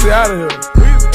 Weezy out of here.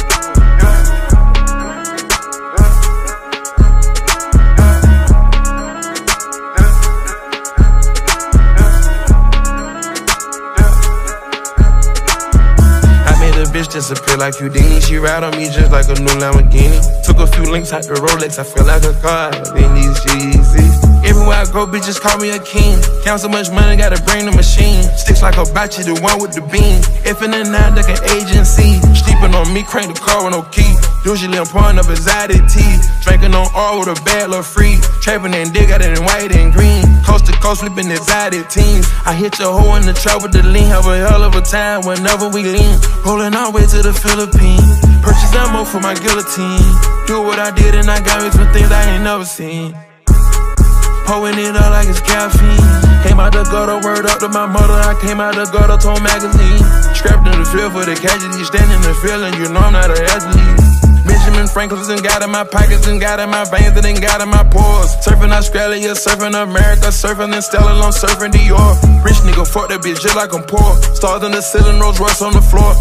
Bitch disappear like Houdini. She ride on me just like a new Lamborghini. Took a few links out the Rolex, I feel like a car in these Yeezys. Everywhere I go, bitches call me a king. Count so much money, gotta bring the machine. Sticks like a bocce, the one with the beam. F in the 9 like an agency. Sleeping on me, crank the car with no key. Usually I'm pouring up exotic tea. Drinking on all with a bad love free. Trapping and dig out it in white and green. Coast to coast, flipping exotic teams. I hit your hoe in the trap with the lean. Have a hell of a time whenever we lean. Rolling all the way to the Philippines. Purchase ammo for my guillotine. Do what I did and I got me some things I ain't never seen. Pouring it up like it's caffeine. Came out the gutter, word up to my mother. I came out the gutter, told magazine. Scrapped in the field for the casualty. Standing in the field and you know I'm not an athlete. Benjamin Franklin's and got in my pockets and got in my veins and then got in my pores. Surfing Australia, surfing America, surfing in Stella, I'm surfing Dior. Rich nigga, fuck that bitch just like I'm poor. Stars in the ceiling, Rolls Royce on the floor.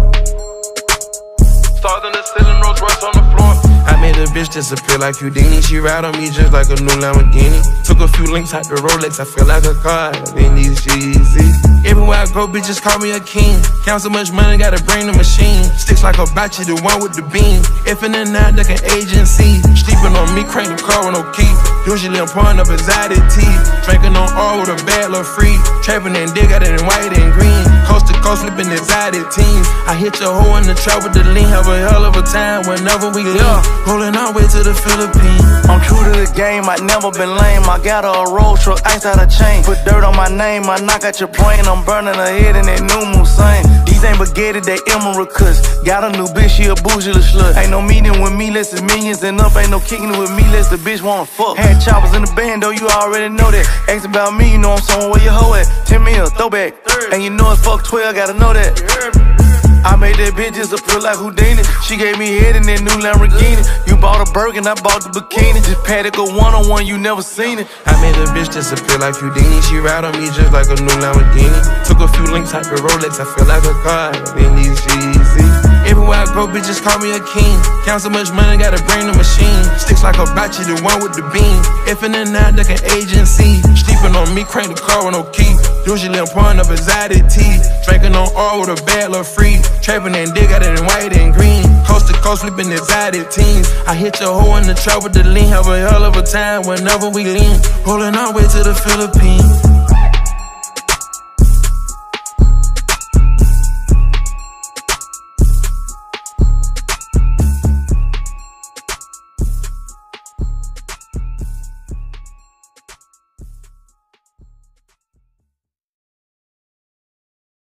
Stars in the ceiling, Rolls Royce on the floor. I made a bitch disappear like Houdini. She ride on me just like a new Lamborghini. Took a few links out the Rolex, I feel like a car in these Yeezys. Everywhere I go, bitches call me a king. Count so much money, gotta bring the machine. Sticks like a bocce, the one with the beam. F in the 9 like an agency. Sleeping on me, crank the car with no key. Usually I'm pouring up exotic tea. Drinking on all with a bad love free. Trapping and dig out it in white and green. Coast to coast, flipping exotic teams. I hit your hoe in the trap with the lean. Have a hell of a time whenever we lean. Rolling all the way to the Philippines. I'm true to the game, I never been lame. I got a road truck, ice out of chain. Put dirt on my name, I knock out your plane. I'm burning her head in that new Moussain. These ain't baguette, they emerald cuts. Got a new bitch, she a bougie little slut. Ain't no meeting with me, less than millions and up. Ain't no kicking with me, less the bitch wanna fuck. Had choppers in the band, though, you already know that. Ask about me, you know I'm somewhere where your hoe at. 10 mil, throwback. And you know it's fuck 12, gotta know that. I made that bitch disappear like Houdini. She gave me head in that new Lamborghini. You bought a Birkin, I bought the bikini. Just paddock a one-on-one, you never seen it. I made a bitch disappear like Houdini. She ride on me just like a new Lamborghini. Took a few links out the Rolex, I feel like a car in these Yeezys. Everywhere I go, bitches call me a king. Count so much money, gotta bring the machine. Sticks like a bocce, the one with the beam. F in the 9 like an agency. Sleeping on me, crank the car with no key. Usually I'm pouring up exotic tea. Drinking on all with a bad love free. Trapping and dig out it in white and green. Coast to coast, flipping exotic teams. I hit your hoe in the trap with the lean. Have a hell of a time whenever we lean. Rolling all the way to the Philippines.